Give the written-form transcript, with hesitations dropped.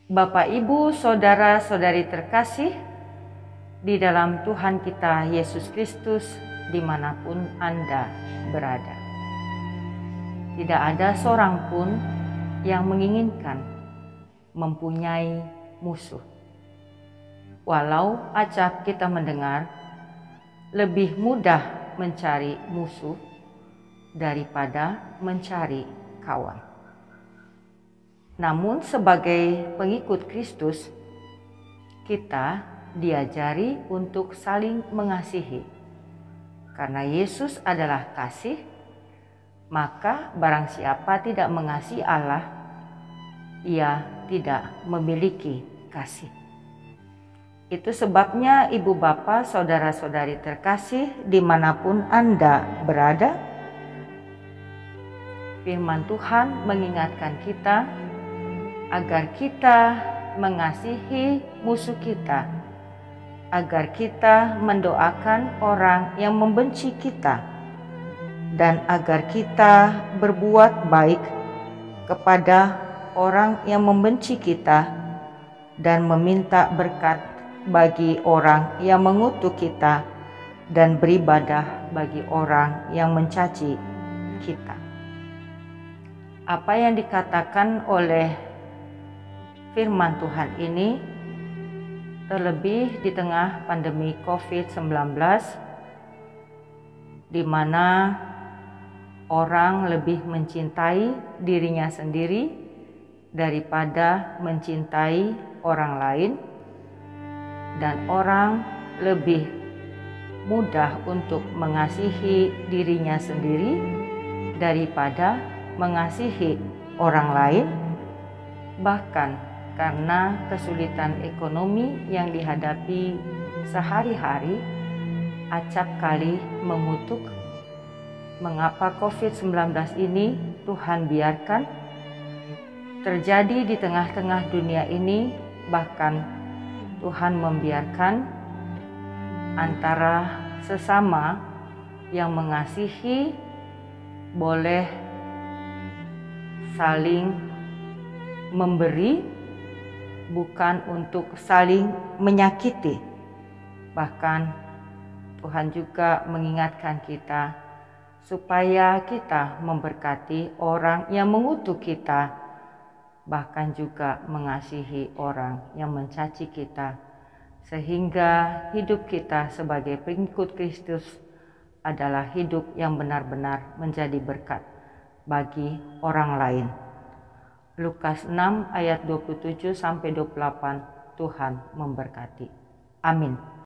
Bapak, Ibu, Saudara-saudari terkasih di dalam Tuhan kita Yesus Kristus dimanapun Anda berada. Tidak ada seorang pun yang menginginkan mempunyai musuh. Walau acap kita mendengar lebih mudah mencari musuh daripada mencari kawan. Namun sebagai pengikut Kristus, kita diajari untuk saling mengasihi. Karena Yesus adalah kasih, maka barang siapa tidak mengasihi Allah, ia tidak memiliki kasih. Itu sebabnya ibu bapak, saudara-saudari terkasih dimanapun Anda berada, firman Tuhan mengingatkan kita agar kita mengasihi musuh kita, agar kita mendoakan orang yang membenci kita, dan agar kita berbuat baik kepada orang yang membenci kita dan meminta berkat bagi orang yang mengutuk kita dan beribadah bagi orang yang mencaci kita. Apa yang dikatakan oleh firman Tuhan ini, terlebih di tengah pandemi COVID-19, di mana orang lebih mencintai dirinya sendiri daripada mencintai orang lain, dan orang lebih mudah untuk mengasihi dirinya sendiri daripada mengasihi orang lain, bahkan karena kesulitan ekonomi yang dihadapi sehari-hari, acap kali mengutuk mengapa COVID-19 ini Tuhan biarkan terjadi di tengah-tengah dunia ini. Bahkan Tuhan membiarkan antara sesama yang mengasihi boleh saling memberi, bukan untuk saling menyakiti. Bahkan Tuhan juga mengingatkan kita supaya kita memberkati orang yang mengutuk kita, bahkan juga mengasihi orang yang mencaci kita, sehingga hidup kita sebagai pengikut Kristus adalah hidup yang benar-benar menjadi berkat bagi orang lain. Lukas 6 ayat 27-28, Tuhan memberkati. Amin.